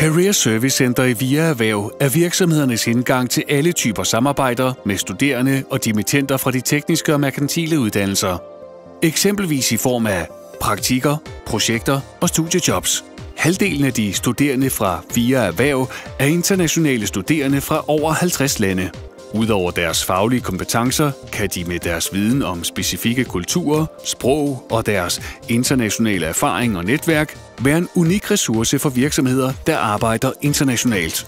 Career Service Center i VIA Erhverv er virksomhedernes indgang til alle typer samarbejder med studerende og dimittenter fra de tekniske og merkantile uddannelser. Eksempelvis i form af praktikker, projekter og studiejobs. Halvdelen af de studerende fra VIA Erhverv er internationale studerende fra over 50 lande. Udover deres faglige kompetencer, kan de med deres viden om specifikke kulturer, sprog og deres internationale erfaring og netværk være en unik ressource for virksomheder, der arbejder internationalt.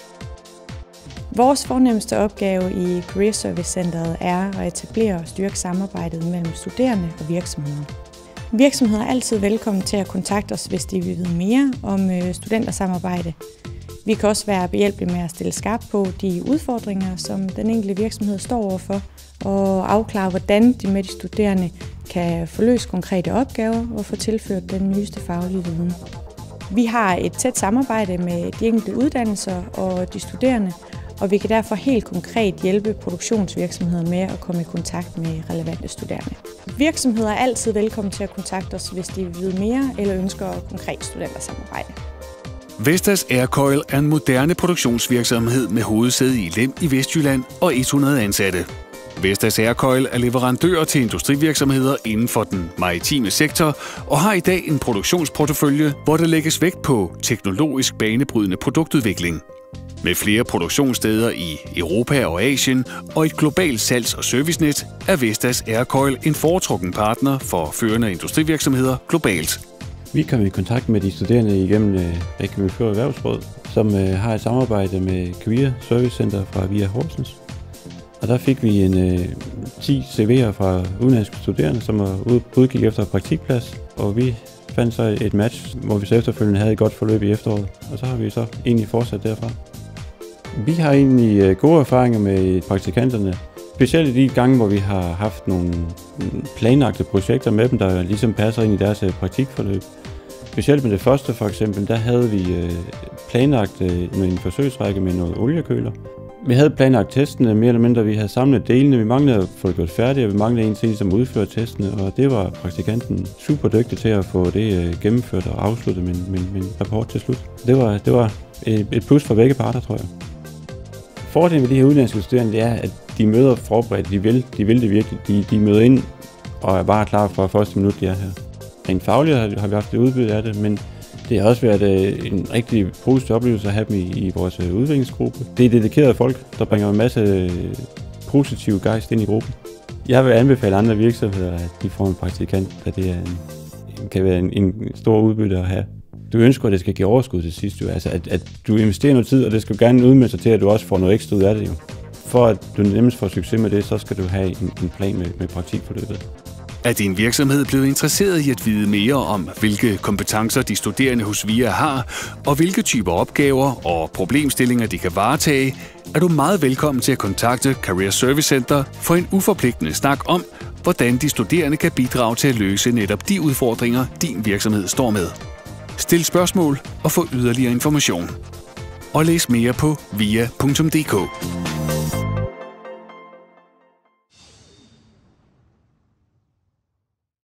Vores fornemmeste opgave i Career Service Centeret er at etablere og styrke samarbejdet mellem studerende og virksomheder. Virksomheder er altid velkommen til at kontakte os, hvis de vil vide mere om studentersamarbejde. Vi kan også være behjælpelige med at stille skarpt på de udfordringer, som den enkelte virksomhed står overfor, og afklare, hvordan de med de studerende kan få løst konkrete opgaver og få tilført den nyeste faglige viden. Vi har et tæt samarbejde med de enkelte uddannelser og de studerende, og vi kan derfor helt konkret hjælpe produktionsvirksomheder med at komme i kontakt med relevante studerende. Virksomheder er altid velkommen til at kontakte os, hvis de vil vide mere eller ønsker konkret studentersamarbejde. Vestas Aircoil er en moderne produktionsvirksomhed med hovedsæde i Lem i Vestjylland og 100 ansatte. Vestas Aircoil er leverandør til industrivirksomheder inden for den maritime sektor og har i dag en produktionsportefølje, hvor der lægges vægt på teknologisk banebrydende produktudvikling. Med flere produktionssteder i Europa og Asien og et globalt salgs- og servicenet er Vestas Aircoil en foretrukken partner for førende industrivirksomheder globalt. Vi kom i kontakt med de studerende igennem Rækkevidde Erhvervsråd, som har et samarbejde med Career Service Center fra VIA Horsens. Og der fik vi 10 CV'er fra udenlandske studerende, som var udgik efter praktikplads, og vi fandt så et match, hvor vi så efterfølgende havde et godt forløb i efteråret, og så har vi så egentlig fortsat derfra. Vi har egentlig gode erfaringer med praktikanterne, specielt i de gange, hvor vi har haft nogle planlagte projekter med dem, der ligesom passer ind i deres praktikforløb. Specielt med det første for eksempel, der havde vi planlagt med en forsøgsrække med noget oliekøler. Vi havde planlagt testene mere eller mindre, vi havde samlet delene, vi manglede at få det gjort færdigt, og vi manglede en til som udførte testene, og det var praktikanten super dygtig til at få det gennemført og afsluttet med en rapport til slut. Det var et plus for begge parter, tror jeg. Fordelen ved de her udenlandske studerende, det er, at de møder forberedt, de vil det virkelig, de møder ind og er bare klar fra første minut, de er her. Rent fagligt har vi haft et udbytte af det, men det har også været en rigtig positiv oplevelse at have dem i vores udviklingsgruppe. Det er dedikerede folk, der bringer en masse positiv gejst ind i gruppen. Jeg vil anbefale andre virksomheder, at de får en praktikant, da det kan være en stor udbytte at have. Du ønsker, at det skal give overskud til sidst, jo. Altså at du investerer noget tid, og det skal gerne udmelde sig til, at du også får noget ekstra ud af det. Jo. For at du nemmest får succes med det, så skal du have en plan med praktikforløbet. Er din virksomhed blevet interesseret i at vide mere om, hvilke kompetencer de studerende hos VIA har, og hvilke typer opgaver og problemstillinger de kan varetage, er du meget velkommen til at kontakte Career Service Center for en uforpligtende snak om, hvordan de studerende kan bidrage til at løse netop de udfordringer, din virksomhed står med. Stil spørgsmål og få yderligere information. Og læs mere på via.dk.